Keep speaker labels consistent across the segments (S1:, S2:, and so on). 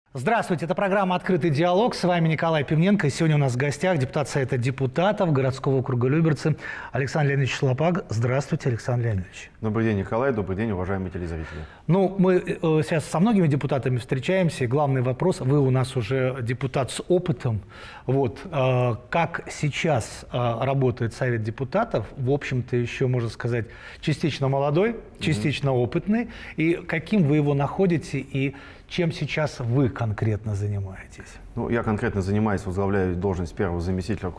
S1: Здравствуйте, это программа «Открытый диалог». С вами Николай Пивненко. И сегодня у нас в гостях депутат Совета депутатов городского округа Люберцы Александр Леонидович Шлапак. Здравствуйте, Александр Леонидович.
S2: Добрый день, Николай. Добрый день, уважаемые телезрители.
S1: Ну, мы сейчас со многими депутатами встречаемся. И главный вопрос, вы у нас уже депутат с опытом. Вот, как сейчас работает Совет депутатов, в общем-то, еще, можно сказать, частично молодой, частично опытный. И каким вы его находите и чем сейчас вы конкретно занимаетесь?
S2: Ну, я конкретно занимаюсь, возглавляю должность первого заместителя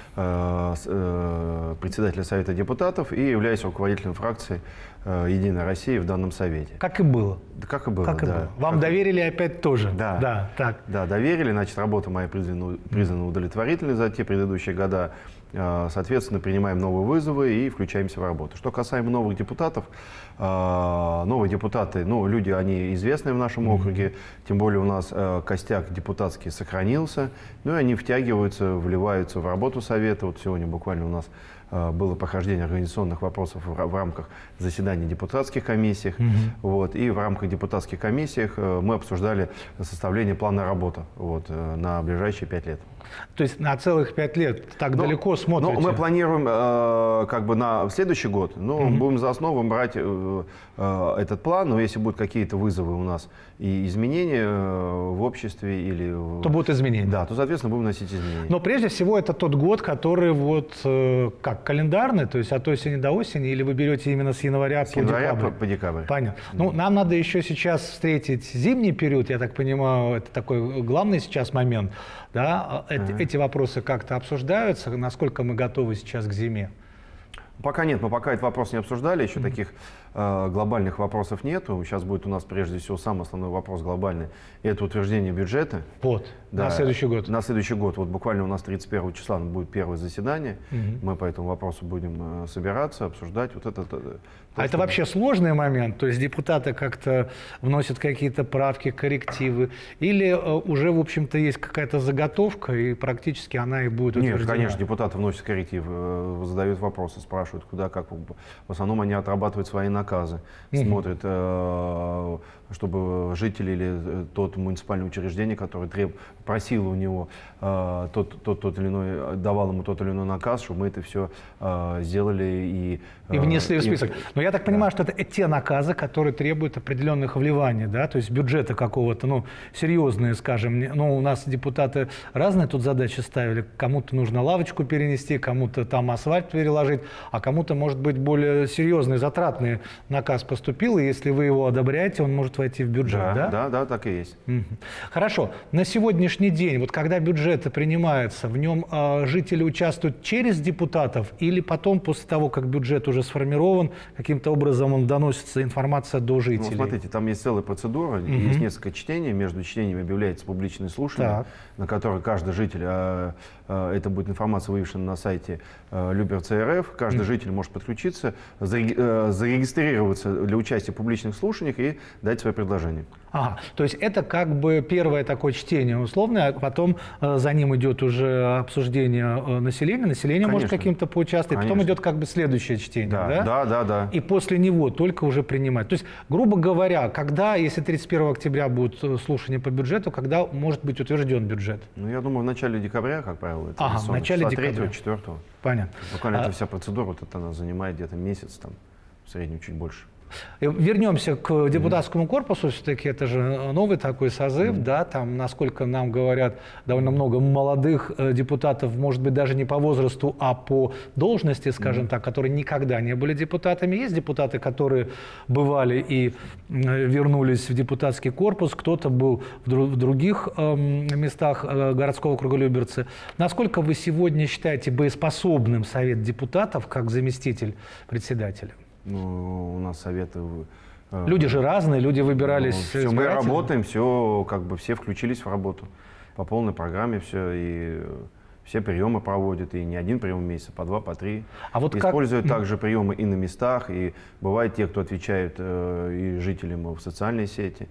S2: председателя Совета депутатов и являюсь руководителем фракции «Единая Россия» в данном Совете.
S1: Как и было.
S2: Как и было,
S1: как и
S2: да.
S1: было. Вам доверили опять тоже?
S2: Да. Да, доверили. Значит, работа моя признана удовлетворительной за те предыдущие года. Соответственно, принимаем новые вызовы и включаемся в работу. Что касаемо новых депутатов, новые депутаты, ну, люди, они известные в нашем округе, тем более у нас костяк депутатский сохранился, ну и они втягиваются, вливаются в работу Совета. Вот сегодня буквально у нас было прохождение организационных вопросов в рамках заседаний депутатских комиссиях. Вот, и в рамках депутатских комиссиях мы обсуждали составление плана работы на ближайшие 5 лет.
S1: То есть на целых 5 лет так далеко смотрите?
S2: Ну, мы планируем как бы на следующий год, но будем за основу брать этот план, но если будут какие-то вызовы у нас и изменения в обществе или...
S1: То будут изменения?
S2: Да, то, соответственно, будем вносить изменения.
S1: Но прежде всего это тот год, который вот как календарный, то есть от осени до осени, или вы берете именно с января по декабрь?
S2: По декабрь.
S1: Понятно. Ну, нам надо еще сейчас встретить зимний период, я так понимаю, это такой главный сейчас момент, да? Эти вопросы как-то обсуждаются, насколько мы готовы сейчас к зиме?
S2: Пока нет, мы пока этот вопрос не обсуждали, еще таких глобальных вопросов нету. Сейчас будет у нас прежде всего самый основной вопрос глобальный, это утверждение бюджета.
S1: Вот, да, на следующий год.
S2: На следующий год. Вот буквально у нас 31 числа будет первое заседание, мы по этому вопросу будем собираться, обсуждать. Вот это
S1: это вообще сложный момент? То есть депутаты как-то вносят какие-то правки, коррективы? Или уже, в общем-то, есть какая-то заготовка, и практически она и будет утверждена?
S2: Нет, конечно, депутаты вносят коррективы, задают вопросы, спрашивают, куда, как. В основном они отрабатывают свои наказы, смотрят, чтобы жители или тот муниципальное учреждение, которое просило у него тот или иной, давал ему тот или иной наказ, чтобы мы это все сделали
S1: и внесли в список. Но я так понимаю, что это те наказы, которые требуют определенных вливаний, да, то есть бюджета какого-то, ну, серьезные, скажем. Ну, у нас депутаты разные тут задачи ставили. Кому-то нужно лавочку перенести, кому-то там асфальт переложить, а кому-то, может быть, более серьезный, затратный наказ поступил, и если вы его одобряете, он может войти в бюджет, да?
S2: Да, так и есть.
S1: Хорошо. На сегодняшний день, вот когда бюджет принимается, в нем жители участвуют через депутатов или потом, после того, как бюджет уже сформирован, каким-то образом он доносится информация до жителей?
S2: Ну, смотрите, там есть целая процедура, есть несколько чтений, между чтениями объявляется публичное слушание, на которое каждый житель, это будет информация вывешена на сайте Люберцы.РФ, каждый житель может подключиться, зарегистрироваться для участия в публичных слушаниях и дать свои предложения.
S1: Ага, то есть это как бы первое такое чтение условное, а потом за ним идет уже обсуждение населения, население может каким-то поучаствовать, потом идет как бы следующее чтение, да?
S2: Да.
S1: И после него только уже принимать. То есть, грубо говоря, когда, если 31 октября будут слушания по бюджету, когда может быть утвержден бюджет?
S2: Ну, я думаю, в начале декабря, как правило. Это
S1: в начале декабря.
S2: 3-4.
S1: Понятно.
S2: Буквально эта вся процедура, вот это она занимает где-то месяц, там, в среднем чуть больше.
S1: Вернемся к депутатскому корпусу, все-таки это же новый такой созыв, да, там, насколько нам говорят, довольно много молодых депутатов, может быть, даже не по возрасту, а по должности, скажем так, которые никогда не были депутатами. Есть депутаты, которые бывали и вернулись в депутатский корпус, кто-то был в других местах городского округа Люберцы. Насколько вы сегодня считаете боеспособным Совет депутатов как заместитель председателя?
S2: Ну, у нас советы...
S1: Люди же разные, люди выбирались...
S2: Мы работаем, все, как бы все включились в работу. По полной программе все, и все приемы проводят, и не один прием в месяц, а по 2, по 3.
S1: А вот
S2: используют также приемы и на местах, и бывают те, кто отвечает и жителям в социальные сети.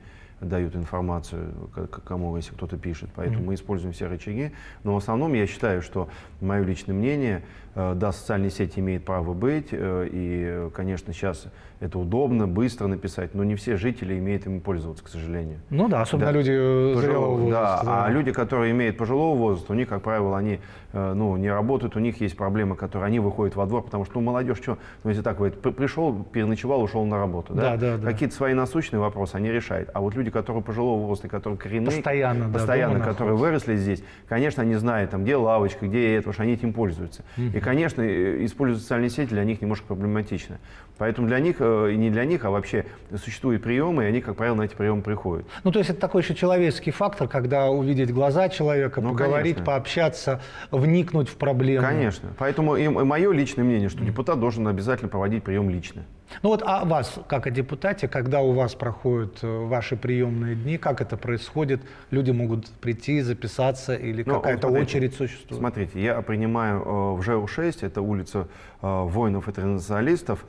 S2: дают информацию, кому, если кто-то пишет. Поэтому мы используем все рычаги. Но в основном я считаю, что, мое личное мнение, да, социальные сети имеют право быть. И, конечно, сейчас это удобно, быстро написать, но не все жители имеют им пользоваться, к сожалению.
S1: Ну да, особенно люди зрелого возраста.
S2: Да, а люди, которые имеют пожилого возраста, у них, как правило, они не работают, у них есть проблемы, которые они выходят во двор, потому что молодежь, что, если так говорить, пришел, переночевал, ушел на работу. Да? Какие-то свои насущные вопросы они решают. А вот люди, которые пожилого возраста, которые коренные, постоянно которые выросли здесь, конечно, они знают, там, где лавочка, где это, потому что они этим пользуются. И, конечно, использовать социальные сети для них немножко проблематично. Поэтому для них, и не для них, а вообще существуют приемы, и они, как правило, на эти приемы приходят.
S1: Ну, то есть это такой еще человеческий фактор, когда увидеть глаза человека, поговорить, конечно, пообщаться, вникнуть в проблему.
S2: Конечно. Поэтому и мое личное мнение, что депутат должен обязательно проводить прием лично.
S1: Ну вот, а вас, как о депутате, когда у вас проходят ваши приемные дни, как это происходит? Люди могут прийти, записаться или какая-то очередь существует?
S2: Смотрите, я принимаю в ЖЭУ-6, это улица воинов-интернационалистов,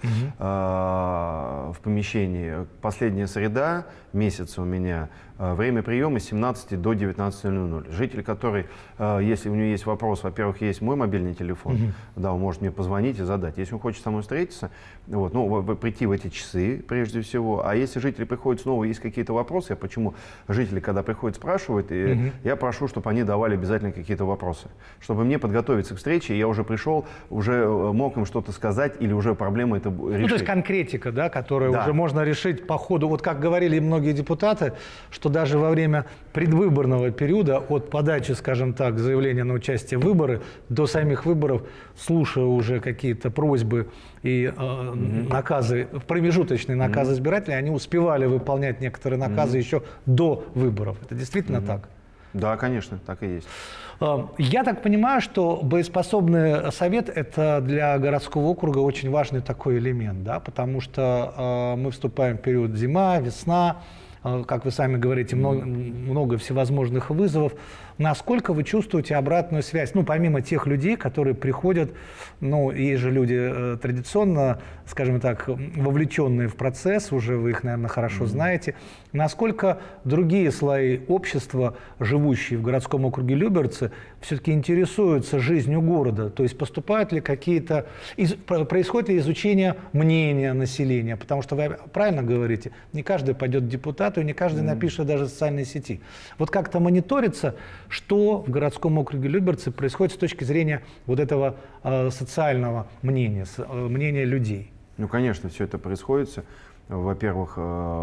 S2: в помещении. Последняя среда месяца у меня, время приема с 17 до 19:00. Житель, который, если у него есть вопрос, во-первых, есть мой мобильный телефон, да, он может мне позвонить и задать. Если он хочет со мной встретиться, вот, прийти в эти часы, прежде всего. А если жители приходят снова, есть какие-то вопросы, я почему жители, когда приходят, спрашивают, и я прошу, чтобы они давали обязательно какие-то вопросы. Чтобы мне подготовиться к встрече, я уже пришел, уже мог им что-то сказать, или уже проблему это решить.
S1: Ну, то есть конкретика, да, которую уже можно решить по ходу. Вот как говорили многие депутаты, что даже во время предвыборного периода, от подачи, скажем так, заявления на участие в выборы до самих выборов, слушая уже какие-то просьбы и наказы, промежуточные наказы избирателей, они успевали выполнять некоторые наказы еще до выборов. Это действительно так?
S2: Да, конечно, так и есть.
S1: Я так понимаю, что боеспособный совет – это для городского округа очень важный такой элемент, да? Потому что мы вступаем в период зима, весна, как вы сами говорите, много всевозможных вызовов. Насколько вы чувствуете обратную связь? Ну, помимо тех людей, которые приходят, ну, есть же люди традиционно, скажем так, вовлеченные в процесс, уже вы их, наверное, хорошо знаете. Насколько другие слои общества, живущие в городском округе Люберцы, все-таки интересуются жизнью города? То есть поступают ли какие-то, происходит ли изучение мнения населения? Потому что вы правильно говорите, не каждый пойдет к депутату, и не каждый напишет даже в социальной сети. Вот как-то мониторится, что в городском округе Люберцы происходит с точки зрения вот этого социального мнения, мнения людей?
S2: Ну, конечно, все это происходит. Во-первых,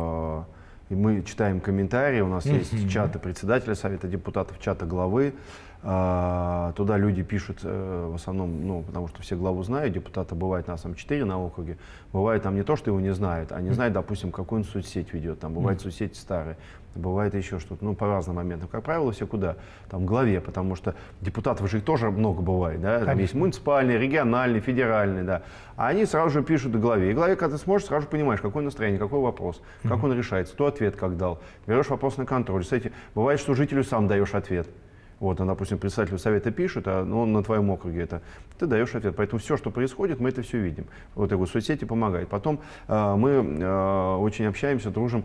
S2: мы читаем комментарии, у нас есть чаты председателя Совета депутатов, чаты главы. Туда люди пишут в основном, ну, потому что все главу знают, депутата бывает нас там 4 на округе, бывает там не то, что его не знают, а не знают, допустим, какую он соцсеть ведет, там бывают соцсети старые, бывает еще что-то, ну, по разным моментам. Как правило, все куда? Там, главе, потому что депутатов же их тоже много бывает, да, там есть муниципальный, региональный, федеральный, да, а они сразу же пишут главе. И главе, когда ты сможешь, сразу же понимаешь, какое настроение, какой вопрос, как он решается, то ответ как дал, берешь вопрос на контроль. Кстати, бывает, что жителю сам даешь ответ. Вот, допустим, председателю совета пишут, а он на твоем округе это, ты даешь ответ. Поэтому все, что происходит, мы это все видим. Вот эти соцсети помогают. Потом мы очень общаемся, дружим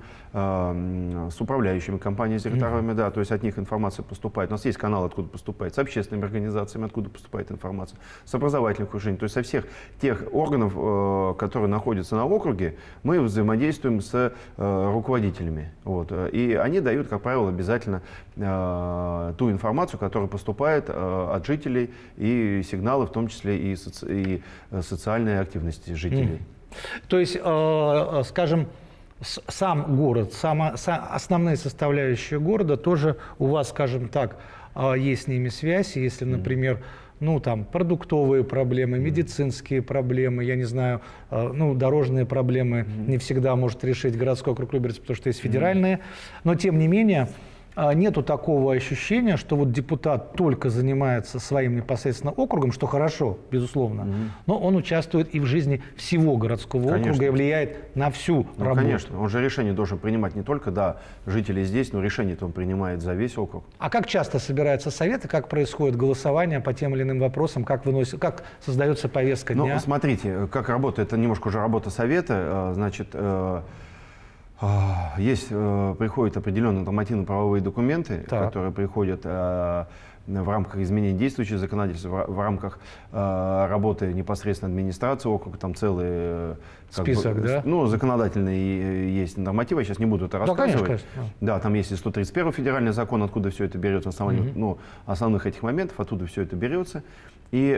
S2: с управляющими компаниями, с директорами, да, то есть от них информация поступает. У нас есть канал, откуда поступает, с общественными организациями, откуда поступает информация, с образовательных учреждений. То есть со всех тех органов, которые находятся на округе, мы взаимодействуем с руководителями. Вот, и они дают, как правило, обязательно ту информацию, которая поступает от жителей, и сигналы, в том числе и социальной активности жителей.
S1: То есть, скажем, сам город, основные составляющие города тоже у вас, скажем так, есть с ними связь. Если, например, ну, там, продуктовые проблемы, медицинские проблемы, я не знаю, ну, дорожные проблемы не всегда может решить городской округ Люберцы, потому что есть федеральные, но тем не менее нету такого ощущения, что вот депутат только занимается своим непосредственно округом, что хорошо, безусловно, но он участвует и в жизни всего городского округа и влияет на всю работу.
S2: Конечно, он же решение должен принимать не только, да, жители здесь, но решение-то он принимает за весь округ.
S1: А как часто собираются советы, как происходит голосование по тем или иным вопросам, как создается повестка дня?
S2: Ну, смотрите, как работает, это немножко уже работа совета, значит, Приходят определенные нормативно-правовые документы, которые приходят в рамках изменения действующего законодательства, в рамках работы непосредственно администрации округа, там целый
S1: список, да?
S2: Ну, законодательные есть нормативы, я сейчас не буду это рассказывать.
S1: Конечно.
S2: Да, там есть и 131 федеральный закон, откуда все это берется, основных этих моментов, оттуда все это берется. И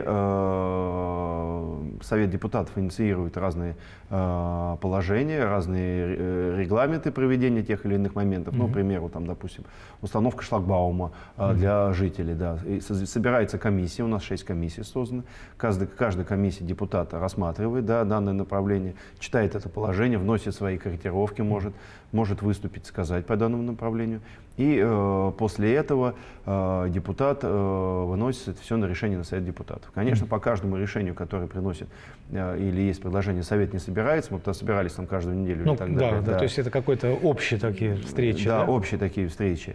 S2: Совет депутатов инициирует разные положения, разные регламенты проведения тех или иных моментов. Ну, к примеру, там, допустим, установка шлагбаума для жителей. Да. И собирается комиссия, у нас 6 комиссий созданы. Каждая комиссия депутата рассматривает, да, данное направление, читает это положение, вносит свои корректировки, может выступить, сказать по данному направлению. И после этого депутат выносит это все на решение на Совет депутатов. Конечно, по каждому решению, которое приносит или есть предложение, Совет не собирается. Мы собирались там каждую неделю.
S1: Ну,
S2: и так далее.
S1: Да, то есть это какие-то общие такие встречи.
S2: Да, общие такие встречи.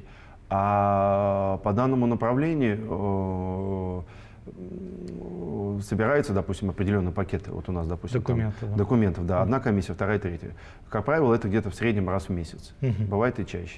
S2: А по данному направлению собирается, допустим, определенные пакеты. Вот у нас, допустим, документов, да. Одна комиссия, вторая, третья. Как правило, это где-то в среднем раз в месяц. Бывает и чаще.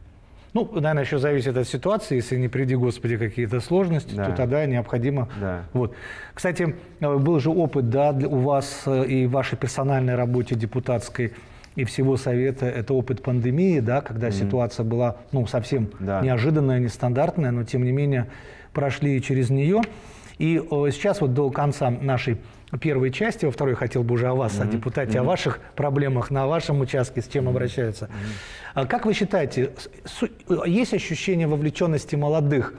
S1: Ну, наверное, еще зависит от ситуации. Если не приди, Господи, какие-то сложности, то тогда необходимо.
S2: Да.
S1: Вот. Кстати, был же опыт, да, у вас и в вашей персональной работе депутатской, и всего Совета, это опыт пандемии, да, когда ситуация была, ну, совсем неожиданная, нестандартная, но тем не менее прошли через нее. И сейчас вот до конца нашей первой части, во второй хотел бы уже о вас, о депутате, о ваших проблемах на вашем участке, с чем обращаются. Как вы считаете, есть ощущение вовлеченности молодых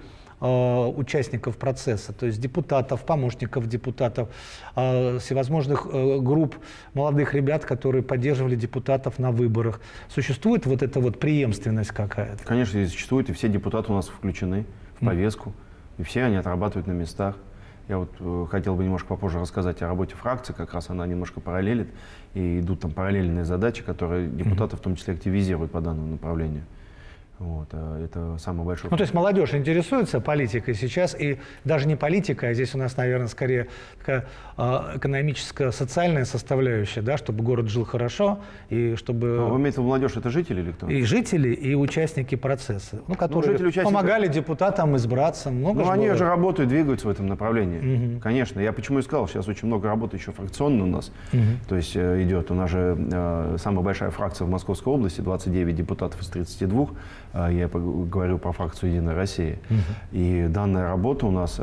S1: участников процесса, то есть депутатов, помощников депутатов, всевозможных групп молодых ребят, которые поддерживали депутатов на выборах? Существует вот эта вот преемственность какая-то?
S2: Конечно, существует, и все депутаты у нас включены в повестку, и все они отрабатывают на местах. Я вот хотел бы немножко попозже рассказать о работе фракции, как раз она немножко параллелит, и идут там параллельные задачи, которые депутаты в том числе активизируют по данному направлению. Вот, это самый большой.
S1: Ну, то есть молодежь интересуется политикой сейчас, и даже не политика, а здесь у нас, наверное, скорее такая экономическая, социальная составляющая, да, чтобы город жил хорошо, и чтобы...
S2: Вы имеете в виду молодежь, это жители или кто?
S1: И жители, и участники процесса, ну, которые помогали депутатам избраться. Много
S2: они же работают, двигаются в этом направлении. Конечно. Я почему и сказал, сейчас очень много работы еще фракционной у нас. То есть идет, у нас же самая большая фракция в Московской области, 29 депутатов из 32. Я говорю про фракцию «Единая Россия». И данная работа у нас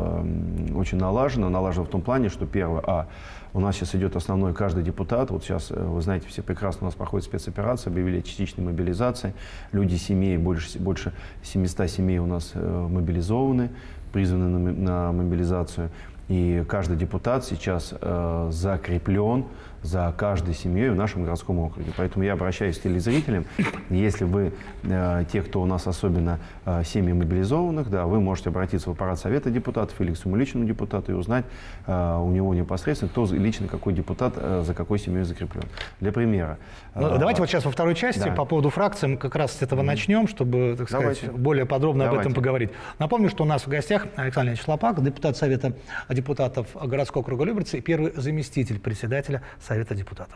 S2: очень налажена в том плане, что первое, у нас сейчас идет основной каждый депутат. Вот сейчас, вы знаете, все прекрасно, у нас проходит спецоперация, объявили о частичной мобилизации. Люди семей, больше 700 семей у нас мобилизованы, призваны на мобилизацию. И каждый депутат сейчас закреплен за каждой семьей в нашем городском округе. Поэтому я обращаюсь к телезрителям. Если вы, те, кто у нас особенно семьи мобилизованных, да, вы можете обратиться в аппарат Совета депутатов или к своему личному депутату и узнать у него непосредственно, кто лично, какой депутат за какой семьей закреплен. Для примера.
S1: Давайте вот сейчас во второй части по поводу фракции мы как раз с этого начнем, чтобы, так сказать, более подробно об этом поговорить. Напомню, что у нас в гостях Александр Леонидович Шлапак, депутат Совета депутатов городского округа Люберцы и первый заместитель председателя Совета депутатов.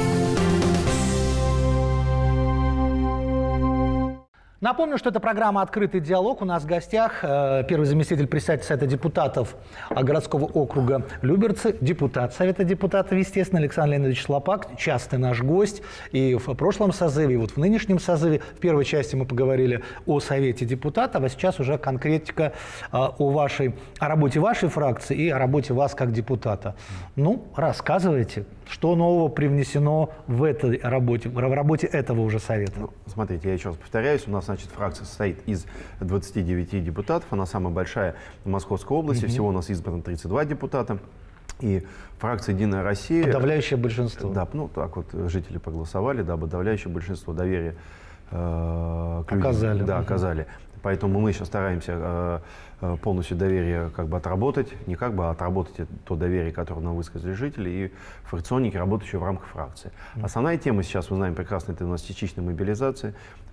S1: Напомню, что это программа «Открытый диалог». У нас в гостях первый заместитель председателя Совета депутатов городского округа Люберцы, депутат Совета депутатов, естественно, Александр Леонидович Шлапак, частый наш гость и в прошлом созыве, и вот в нынешнем созыве. В первой части мы поговорили о Совете депутатов, а сейчас уже конкретика о работе вашей фракции и о работе вас как депутата. Ну, рассказывайте, что нового привнесено в этой работе, в работе этого уже Совета.
S2: Ну, смотрите, я еще раз повторяюсь, у нас, значит, фракция состоит из 29 депутатов, она самая большая в Московской области, всего у нас избрано 32 депутата. И фракция «Единая Россия».
S1: Подавляющее большинство.
S2: Да, ну так вот жители проголосовали, да, подавляющее большинство доверия оказали. Да, оказали. Поэтому мы сейчас стараемся полностью доверие отработать, отработать то доверие, которое нам высказали жители и фракционники, работающие в рамках фракции. Основная тема сейчас, вы знаете прекрасно, это у нас частичная мобилизация.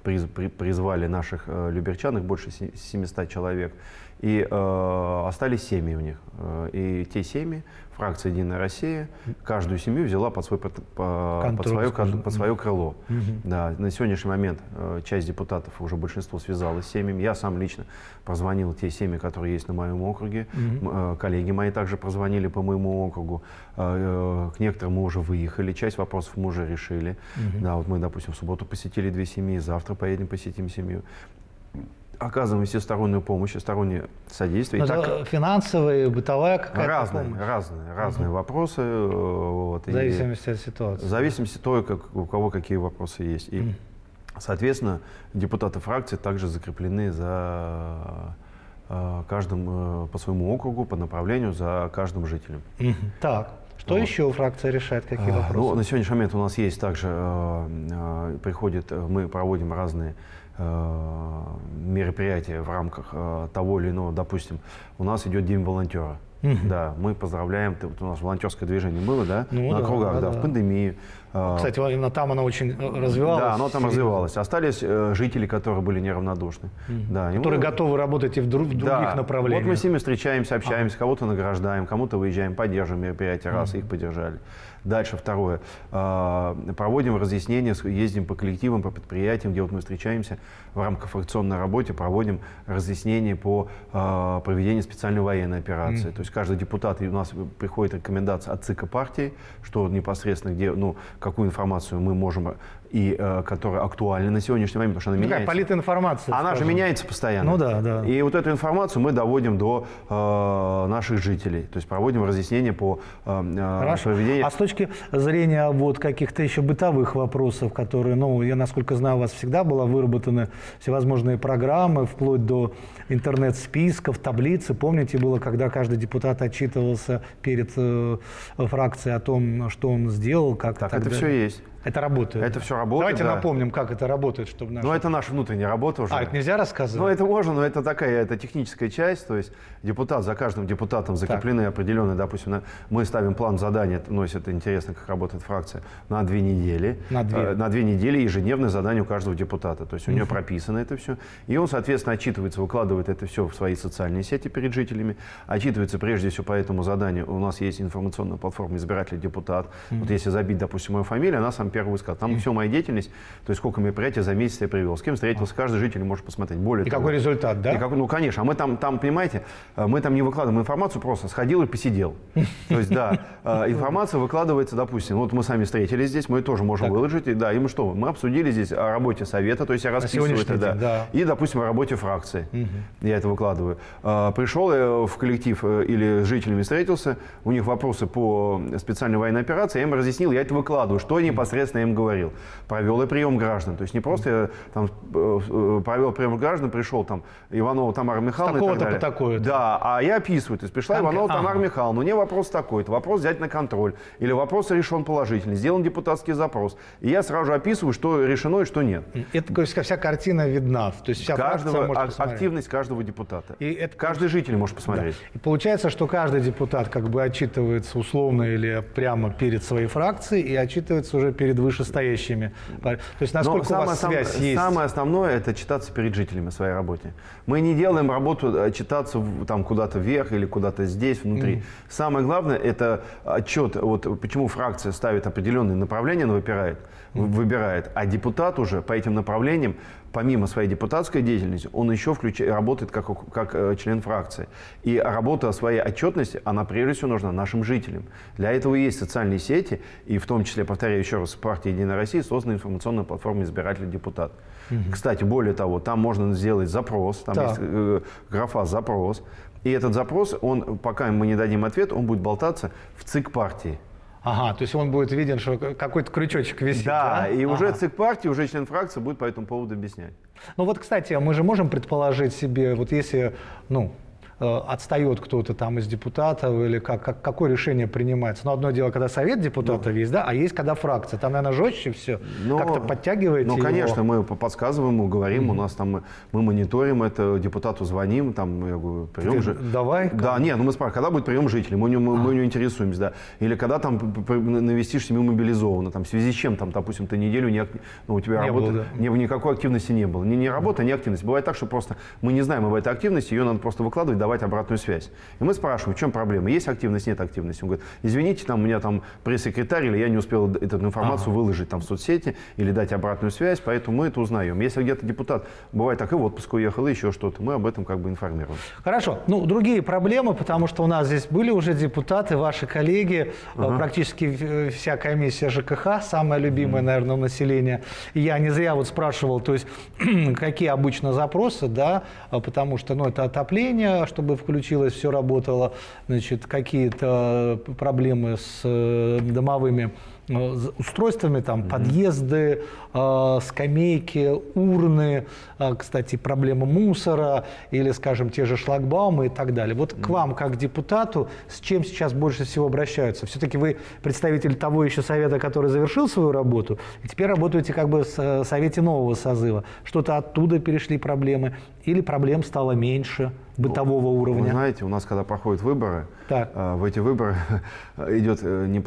S2: призвали наших люберчан, их больше 700 человек, и остались семьи у них. И те семьи, фракция «Единая Россия», каждую семью взяла под свое крыло. Да, на сегодняшний момент часть депутатов, уже большинство, связалось с семьями. Я сам лично прозвонил те семьи, которые есть на моем округе. Коллеги мои также прозвонили по моему округу. К некоторым мы уже выехали, часть вопросов мы уже решили. Да, вот мы, допустим, в субботу посетили 2 семьи, завтра поедем посетим семью. Оказываем всестороннюю помощь, всестороннее содействие.
S1: Финансовая, бытовая какая-то помощь?
S2: Разные вопросы. Вот,
S1: в зависимости от ситуации.
S2: В зависимости от того, у кого какие вопросы есть. И, соответственно, депутаты фракции также закреплены за каждым по своему округу, по направлению, за каждым жителем.
S1: Так. Что еще фракция решает, какие вопросы?
S2: Ну, на сегодняшний момент у нас есть также, мы проводим разные мероприятия в рамках того или иного, допустим, у нас идет День волонтера. Да, мы поздравляем, вот у нас волонтерское движение было, да, на округах, в пандемию.
S1: Кстати, именно там оно очень развивалось.
S2: Да, оно там развивалось. Остались жители, которые были неравнодушны. Да,
S1: которые готовы работать и в других направлениях.
S2: Вот мы с ними встречаемся, общаемся, кого-то награждаем, кому-то выезжаем, поддерживаем мероприятия, раз их поддержали. Дальше второе. Проводим разъяснения, ездим по коллективам, по предприятиям, где вот мы встречаемся в рамках фракционной работы, проводим разъяснения по проведению специальной военной операции. То есть каждый депутат, и у нас приходит рекомендация от ЦК партии, что непосредственно где, какую информацию мы можем, и которая актуальна на сегодняшний момент, потому что она меняется.
S1: Политинформация.
S2: Она же меняется постоянно.
S1: Ну да.
S2: И вот эту информацию мы доводим до наших жителей. То есть проводим разъяснения по проведению.
S1: А с точки зрения вот каких-то еще бытовых вопросов, которые, я, насколько знаю, у вас всегда была выработаны всевозможные программы, вплоть до интернет-списков, таблицы. Помните, было, когда каждый депутат отчитывался перед фракцией о том, что он сделал, как
S2: так это все есть.
S1: Это работает.
S2: Это все работает.
S1: Давайте напомним, как это работает, чтобы
S2: наши... это наша внутренняя работа уже.
S1: Это нельзя рассказывать?
S2: Это можно, но это это техническая часть. То есть за каждым депутатом закреплены определенные, допустим, мы ставим план задания, если это интересно, как работает фракция, на 2 недели. На 2 недели ежедневное задание у каждого депутата. То есть у нее прописано это все. И он, соответственно, отчитывается, выкладывает это все в свои социальные сети перед жителями. Отчитывается прежде всего по этому заданию. У нас есть информационная платформа «Избиратель депутат». Вот если забить, допустим, мою фамилию, она сам первый высказал. Там все моя деятельность, то есть сколько мероприятий за месяц я провел, с кем встретился, каждый житель может посмотреть. Более того,
S1: какой результат, да?
S2: Конечно. А мы там, понимаете, мы там не выкладываем информацию, просто сходил и посидел. То есть, информация выкладывается, допустим, вот мы сами встретились здесь, мы тоже можем выложить, и мы что? Мы обсудили здесь о работе совета, то есть я расписываю это, и, допустим, о работе фракции. Я это выкладываю. Пришел в коллектив или с жителями встретился, у них вопросы по специальной военной операции, я им разъяснил, я это выкладываю, что непосредственно я им говорил. Провел и прием граждан. То есть не просто я провел прием граждан, пришел Иванова Тамара Михайловна.
S1: Такого-то по такое.
S2: Да, а я описываю. То есть пришла Иванова Тамара Михайловна, у нее вопрос такой-то, вопрос взять на контроль. Или вопрос решен положительно, сделан депутатский запрос. И я сразу же описываю, что решено и что нет.
S1: Это, то есть, вся картина видна. То есть вся
S2: активность каждого депутата. Каждый житель может посмотреть.
S1: Да. И получается, что каждый депутат отчитывается условно или прямо перед своей фракцией и отчитывается уже перед вышестоящими. То есть насколько у вас связь есть?
S2: Самое основное – это отчитаться перед жителями о своей работе. Мы не делаем работу отчитаться куда-то вверх или куда-то здесь, внутри. Самое главное – это отчет. Вот почему фракция ставит определенные направления, она выбирает, а депутат уже по этим направлениям, помимо своей депутатской деятельности, он еще работает как член фракции. И работа о своей отчетности, она прежде всего нужна нашим жителям. Для этого и есть социальные сети, и в том числе, повторяю еще раз, партия «Единая Россия» создана информационная платформа «Избиратель депутат». Кстати, более того, там можно сделать запрос, там есть графа «Запрос». И этот запрос, пока мы не дадим ответ, он будет болтаться в ЦИК партии.
S1: Ага, то есть он будет виден, что какой-то крючочек висит.
S2: Да, и уже ЦИК партии, уже член фракции будет по этому поводу объяснять.
S1: Кстати, мы же можем предположить себе, вот если, отстает кто-то там из депутатов, или какое решение принимается? Ну, одно дело, когда совет депутатов есть, да, а есть, когда фракция. Там, наверное, жестче все, как-то подтягиваете
S2: Ну, конечно,
S1: его.
S2: мы подсказываем ему, говорим, у нас там, мы мониторим это, депутату звоним, там, я говорю, прием же.
S1: Давай.
S2: Да, нет, ну мы спрашиваем, когда будет прием жителей, мы у него интересуемся, да. Или когда там навестишь семью мобилизованно, там, в связи с чем, там, допустим, ты неделю у тебя работы, никакой активности не было. Не работа, не активность. Бывает так, что просто мы не знаем об этой активности, ее надо просто выкладывать, давать обратную связь. И мы спрашиваем, в чем проблема, есть активность, нет активности. Он говорит, извините, там, у меня там пресс-секретарь, или я не успел эту информацию выложить там в соцсети, или дать обратную связь, поэтому мы это узнаем. Если где-то депутат, бывает так, и в отпуск уехал, и еще что-то, мы об этом как бы информируем.
S1: Хорошо. Ну, другие проблемы, потому что у нас здесь были уже депутаты, ваши коллеги, практически вся комиссия ЖКХ, самая любимая, наверное, у населения. И я не зря вот спрашивал, то есть, какие обычно запросы, да, потому что, ну, это отопление, чтобы включилось, все работало, значит, какие-то проблемы с домовыми устройствами, там, подъезды, скамейки, урны, кстати, проблема мусора или, скажем, те же шлагбаумы и так далее. Вот к вам, как к депутату, с чем сейчас больше всего обращаются? Все-таки вы представитель того еще совета, который завершил свою работу, и теперь работаете как бы в совете нового созыва. Что-то оттуда перешли проблемы или проблем стало меньше? Бытового уровня.
S2: Вы знаете, у нас, когда проходят выборы, в эти выборы идет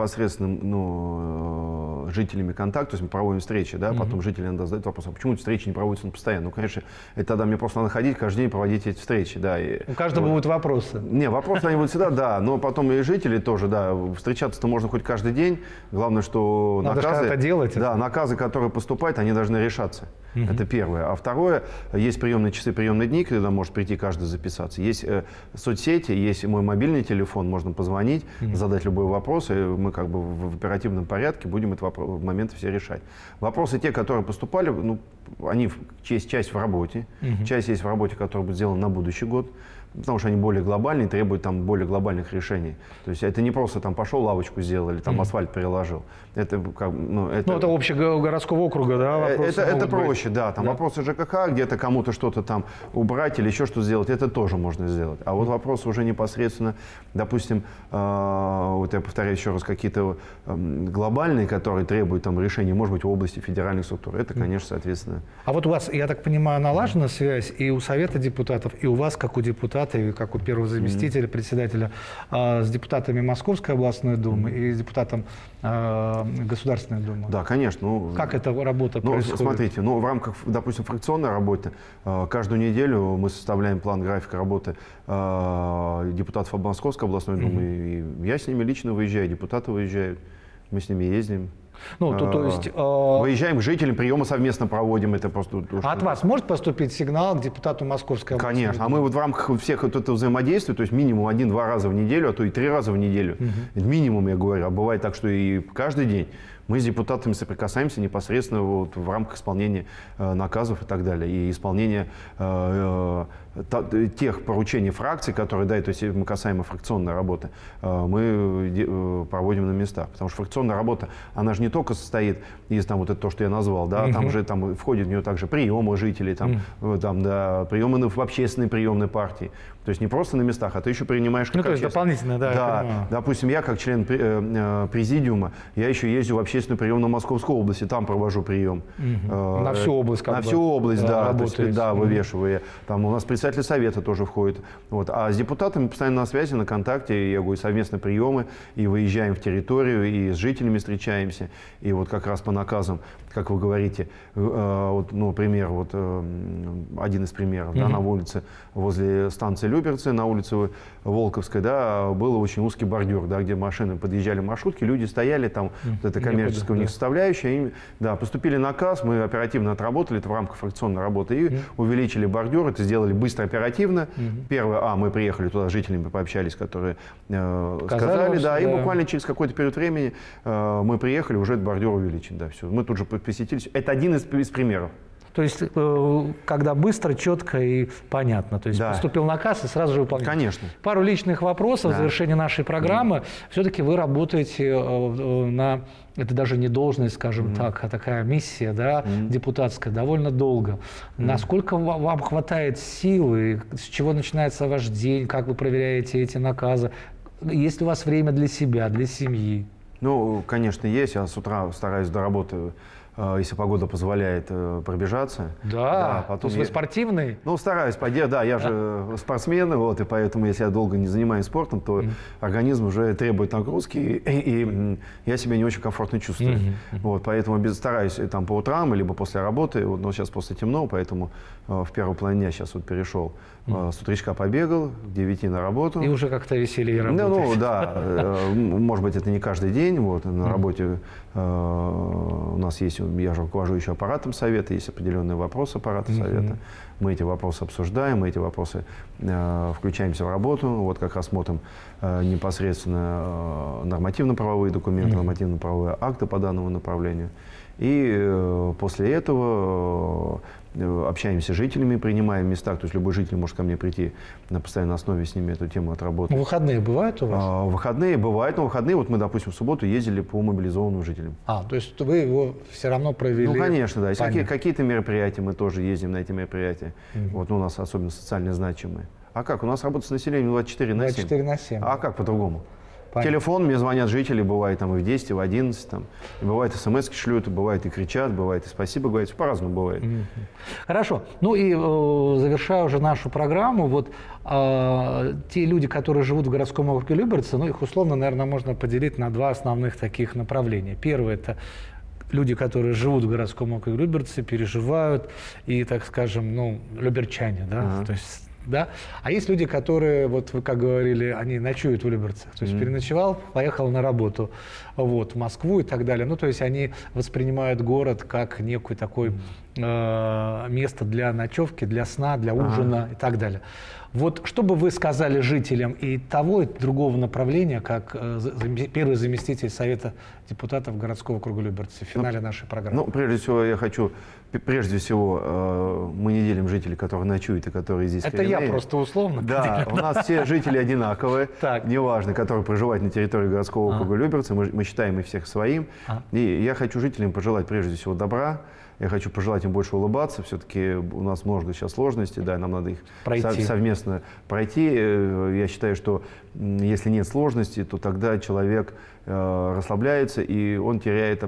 S2: непосредственно жителями контакт, то есть мы проводим встречи, да, потом жители иногда задают вопрос, а почему эти встречи не проводятся постоянно? Ну, конечно, это тогда мне просто надо ходить, каждый день проводить эти встречи, да.
S1: У каждого будут вопросы.
S2: Не, вопросы они будут всегда, да, но потом и жители тоже, да, встречаться-то можно хоть каждый день, главное, что
S1: надо
S2: наказы,
S1: делать.
S2: Да, наказы, которые поступают, они должны решаться. Это первое. А второе, есть приемные часы, приемные дни, когда может прийти каждый записаться. Есть соцсети, есть мой мобильный телефон, можно позвонить, задать любой вопрос, и мы как бы в оперативном порядке будем этот момент все решать. Вопросы те, которые поступали, ну, они часть в работе, часть есть в работе, которая будет сделана на будущий год, потому что они более глобальные, требуют там более глобальных решений. То есть это не просто там пошел лавочку сделал или там асфальт переложил. Это как, это
S1: общегородского округа, да, вопросы
S2: это проще, да. Там вопросы ЖКХ, где-то кому-то что-то там убрать или еще что-то сделать, это тоже можно сделать. А вот вопросы уже непосредственно, допустим, вот я повторяю еще раз, какие-то глобальные, которые требуют там решений, может быть, в области федеральных структур, это, конечно, соответственно.
S1: А вот у вас, я так понимаю, налажена связь и у Совета депутатов, и у вас, как у депутата, и как у первого заместителя, председателя, с депутатами Московской областной думы и с депутатом Государственной Думы?
S2: Да, конечно.
S1: Как эта работа происходит?
S2: Смотрите, в рамках, допустим, фракционной работы каждую неделю мы составляем план графика работы депутатов Московской областной думы, и я с ними лично выезжаю, депутаты выезжают, мы с ними ездим.
S1: Ну, то есть...
S2: Выезжаем к жителям, приемы совместно проводим. Это просто...
S1: А от вас может поступить сигнал к депутату Московской области?
S2: Конечно. А мы вот в рамках всех вот этого взаимодействия, то есть минимум 1-2 раза в неделю, а то и 3 раза в неделю, минимум, я говорю, а бывает так, что и каждый день, мы с депутатами соприкасаемся непосредственно вот в рамках исполнения наказов и так далее, и исполнения тех поручений фракций, которые, да, то есть мы касаемо фракционной работы, мы проводим на местах. Потому что фракционная работа, она же не только состоит из там, вот это то, что я назвал, да, там же там входит в нее также приемы жителей, да, приемы в общественной приемной партии. То есть не просто на местах, а ты еще принимаешь...
S1: Ну, то есть дополнительно, да.
S2: Да, допустим, я как член президиума, я еще ездил в общественную приемную Московской области, там провожу прием.
S1: На всю область как бы.
S2: На всю область, да.
S1: Работает.
S2: Да, вывешиваю. Там у нас председатель совета тоже входит. Вот. А с депутатами постоянно на связи, на контакте, я говорю, совместно приемы, и выезжаем в территорию, и с жителями встречаемся. И вот как раз по наказам, как вы говорите, вот, ну, пример, вот один из примеров, да, на улице возле станции Люберцы, на улице Волковской, да, был очень узкий бордюр, да, где машины подъезжали маршрутки, люди стояли там, вот это коммерческая у них составляющая, им, да, поступили наказ, мы оперативно отработали, это в рамках фракционной работы, и увеличили бордюр, это сделали быстро, оперативно. Первое, мы приехали туда с жителями, пообщались, которые сказали, да, и буквально через какой-то период времени мы приехали, уже этот бордюр увеличен, да, все. Мы тут же посетили. Это один из примеров.
S1: То есть, когда быстро, четко и понятно. То есть, поступил наказ и сразу же выполняется.
S2: Конечно.
S1: Пару личных вопросов в завершении нашей программы. Все-таки вы работаете на... Это даже не должность, скажем так, а такая миссия, да, депутатская, довольно долго. Насколько вам хватает силы? С чего начинается ваш день? Как вы проверяете эти наказы? Есть ли у вас время для себя, для семьи?
S2: Ну, конечно, есть. Я с утра стараюсь до работы, если погода позволяет, пробежаться.
S1: Да, потом то есть вы спортивный?
S2: Ну, стараюсь, да, я же спортсмен, вот, и поэтому, если я долго не занимаюсь спортом, то организм уже требует нагрузки, и я себя не очень комфортно чувствую. Вот, поэтому стараюсь там по утрам, либо после работы, вот, но сейчас после темно, поэтому в первой половине дня сейчас вот перешел. С утречка побегал, к 9 на работу.
S1: И уже как-то веселее работать.
S2: Ну, да, может быть, это не каждый день, вот, на работе у нас есть, я же руковожу еще аппаратом совета, есть определенные вопросы аппарата совета. Мы эти вопросы обсуждаем, мы эти вопросы включаемся в работу, вот как раз смотрим непосредственно нормативно-правовые документы, нормативно-правовые акты по данному направлению. И после этого общаемся с жителями, принимаем места, то есть любой житель может ко мне прийти на постоянной основе, с ними эту тему отработать.
S1: Выходные бывают у вас?
S2: Выходные бывают, но выходные, вот мы, допустим, в субботу ездили по мобилизованным жителям.
S1: То есть вы его все равно провели?
S2: Ну, конечно, да. Если какие-то мероприятия, мы тоже ездим на эти мероприятия. Вот, у нас особенно социально значимые. А как? У нас работа с населением 24/7.
S1: 24/7.
S2: А как по-другому?
S1: Понятно.
S2: Телефон, мне звонят жители, бывает там и в 10, и в 11, там, и бывает смс-ки шлют, бывает и кричат, бывает и спасибо говорят, все по-разному бывает.
S1: Хорошо. Ну и завершая уже нашу программу, вот те люди, которые живут в городском округе Люберцы, ну их условно, наверное, можно поделить на два основных таких направления. Первое – это люди, которые живут в городском округе Люберцы, переживают и, так скажем, ну, люберчане, да, то есть... Да? А есть люди, которые, вот вы как говорили, они ночуют в Люберцах. То есть переночевал, поехал на работу вот, в Москву и так далее. Ну, то есть они воспринимают город как некое такое место для ночевки, для сна, для ужина и так далее. Вот что бы вы сказали жителям и того, и другого направления, как первый заместитель Совета депутатов городского округа Люберцы в финале нашей программы?
S2: Ну, прежде всего, я хочу... Прежде всего, мы не делим жителей, которые ночуют и которые здесь
S1: Это коренные. Я просто условно.
S2: Да, у нас все жители одинаковые, неважно, которые проживают на территории городского округа Люберцы, мы считаем их всех своим. И я хочу жителям пожелать прежде всего добра. Я хочу пожелать им больше улыбаться. Все-таки у нас много сейчас сложностей, да, нам надо их совместно пройти. Я считаю, что если нет сложностей, то тогда человек расслабляется, и он теряет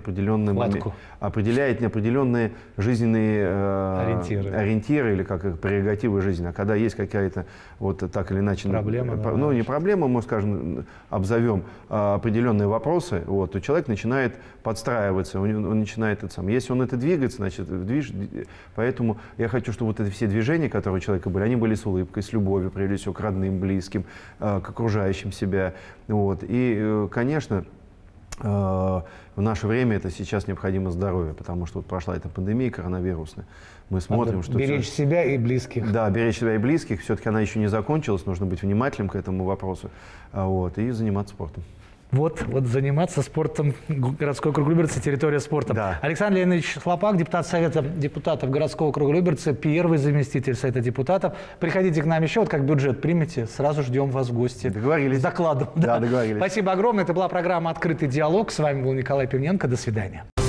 S2: определенные жизненные ориентиры или как прерогативы жизни. А когда есть какая-то, вот так или иначе,
S1: проблема,
S2: ну не проблема, мы, скажем, обзовем определенные вопросы, вот, то человек начинает подстраиваться, он начинает это сам. Если он это двигается, значит, поэтому я хочу, чтобы вот эти все движения, которые у человека были, они были с улыбкой, с любовью, прежде всего, к родным, близким, к окружающим себя. Вот. И, конечно, в наше время это сейчас необходимо здоровье, потому что вот прошла эта пандемия коронавирусная. Мы смотрим, что...
S1: Беречь себя и близких.
S2: Да, беречь себя и близких. Все-таки она еще не закончилась, нужно быть внимательным к этому вопросу, вот, и заниматься спортом.
S1: Вот заниматься спортом, городской округ Люберцы, территория спорта.
S2: Да.
S1: Александр Леонидович Хлопак, депутат Совета депутатов городского округа Люберцы, первый заместитель Совета депутатов. Приходите к нам еще, вот как бюджет примете, сразу ждем вас в гости.
S2: Договорились.
S1: С докладом.
S2: Да, договорились.
S1: Спасибо огромное. Это была программа «Открытый диалог». С вами был Николай Пивненко. До свидания.